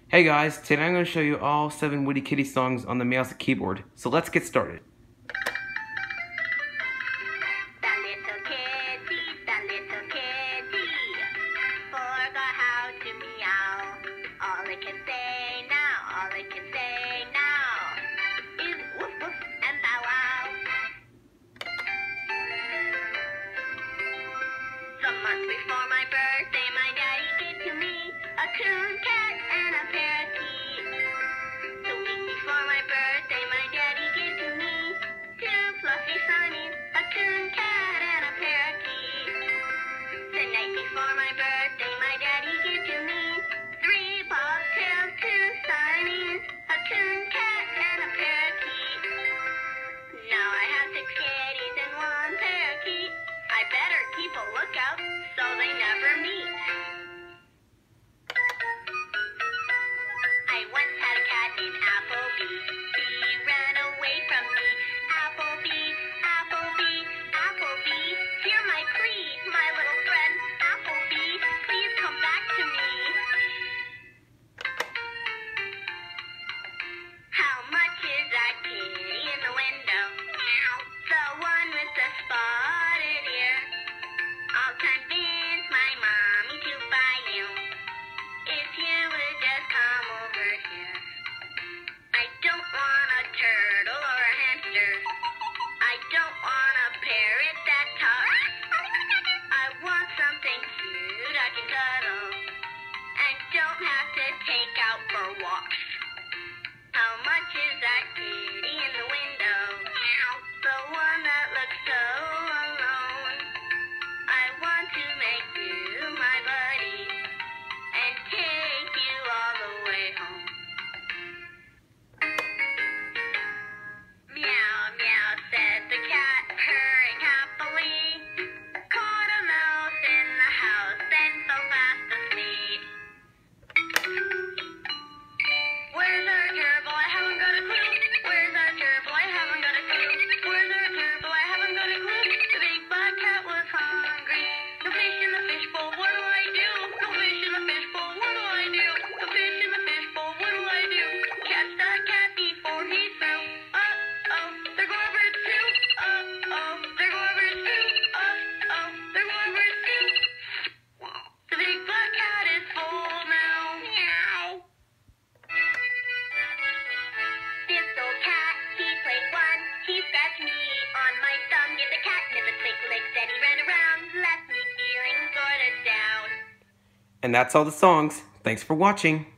Hey guys, today I'm going to show you all 7 Woody Kitty songs on the Meowstic keyboard. So let's get started. That little kitty, forgot how to meow. All it can say now is woof woof and bow wow. Some months before my birthday, my daddy gave to me a coon cat and a parakeet. The week before my birthday, my daddy gave to me 2 fluffy sunnies, a coon cat and a parakeet. The night before my birthday, my daddy gave to me 3 bobtails, 2 sunnies, a coon cat and a parakeet. Now I have 6 kitties and 1 parakeet. I better keep a lookout so they never meet. I once had a cat named Applebee. He ran away from me. Applebee, Applebee, Applebee, hear my plea, my little friend. Applebee, please come back to me. How much is that kitty in the window? Meow. The one with the spotted ear. I'll convince my mommy to buy you if you would just come over here. I don't want a turtle or a hamster. I don't want a parrot that talks. I want something cute I can cuddle and don't have to take out for walks. How much is that kitty in the window? Meow. The one that looks so alone. I want to make you my buddy and take you all the way home. Meow, meow, said the cat, purring happily. Caught a mouse in the house, then fell fast asleep. Where's our gerbil? I haven't got a clue. Where's our gerbil? I haven't got a clue. Where's our gerbil? I haven't got a clue. The big black cat was hungry. No fish in the fishbowl, what do I do? No fish in the fishbowl, what do I do? No fish in the fishbowl, what do I do? Catch that cat before he's through. Uh-oh, there go our birds too. Uh-oh, there go our birds too. Uh-oh, there go our birds too. The big black cat is full now. Meow. This old cat, he played one. He scratched me on my thumb. Gave the cat nippets, lick, lick, then he ran around. Left me feeling sorta down. And that's all the songs. Thanks for watching.